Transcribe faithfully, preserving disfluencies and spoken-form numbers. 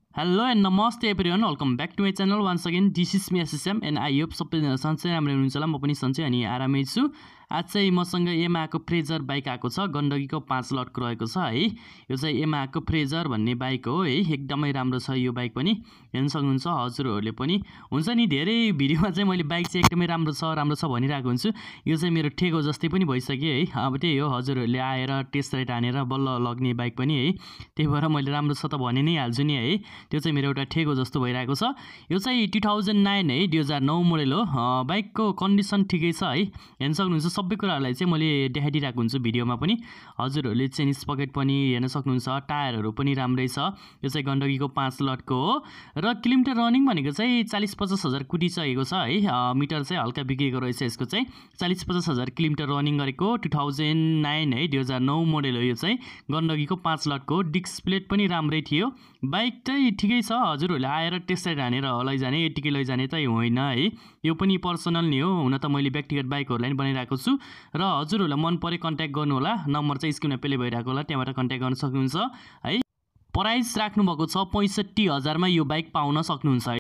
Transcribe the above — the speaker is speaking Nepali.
Hello and namaste everyone, welcome back to my channel once again. This is me S S M and I hope सबैजना सन्चै राम्रो हुनुहुन्छ होला। म पनि सन्चै अनि आरामै छु। आज चाहिँ मसँग यामाहाको फ्रेजर बाइक आएको छ, गण्डकीको पाँच लटको रहेको छ है। यो चाहिँ यामाहाको फ्रेजर भन्ने बाइक हो है, एकदमै राम्रो छ यो बाइक पनि। हेर्न सक्नुहुन्छ हजुरहरूले पनि। हुन्छ नि धेरै भिडियोमा चाहिँ मैले बाइक चाहिँ एकदमै राम्रो छ राम्रो छ भनिरहेको हुन्छु। यो चाहिँ मेरो ठेगो जस्तै पनि भइसक्यो है। अब त्यही हो, हजुरहरूले आएर टेस्ट राइड हानेर बल्ल लग्ने बाइक पनि है। त्यही भएर मैले राम्रो छ त भनि नै हाल्छु नि है। त्यो चाहिँ मेरो एउटा ठेगो जस्तो भइरहेको छ। यो चाहिँ टु थाउजन्ड नाइन है, दुई हजार नौ मोडल हो। बाइकको कन्डिसन ठिकै छ है। हेर्न सक्नुहुन्छ सबै कुराहरूलाई चाहिँ मैले देखाइदिरहेको हुन्छु भिडियोमा पनि। हजुरहरूले चेन स्पकेट पनि हेर्न सक्नुहुन्छ, टायरहरू पनि राम्रै छ। यो चाहिँ गण्डकीको पाँच लटको हो र किलोमिटर रनिङ भनेको चाहिँ चालीस पचास हजार कुटिसकेको छ है। मिटर चाहिँ हल्का बिग्रेको रहेछ यसको चाहिँ। चालीस पचास हजार किलोमिटर रनिङ गरेको टु थाउजन्ड नाइन है, दुई हजार नौ मोडल हो यो चाहिँ। गण्डकीको पाँच लटको डिस्क प्लेट पनि राम्रै थियो। बाइक चाहिँ ठिकै छ, हजुरहरूले आएर टेस्ट राइड हानेर लैजाने यतिकै लैजाने त होइन है। यो पनि पर्सनल नि हो, हुन त मैले व्यक्तिगत बाइकहरूलाई पनि बनाइरहेको छु र हजुरहरूलाई मन परे कन्ट्याक्ट गर्नु होला। नम्बर चाहिँ स्क्रिनमा प्ले भइरहेको होला, त्यहाँबाट कन्ट्याक्ट गर्न सक्नुहुन्छ है। प्राइस राख्नुभएको छ पैँसठी हजारमा यो बाइक पाउन सक्नुहुन्छ है।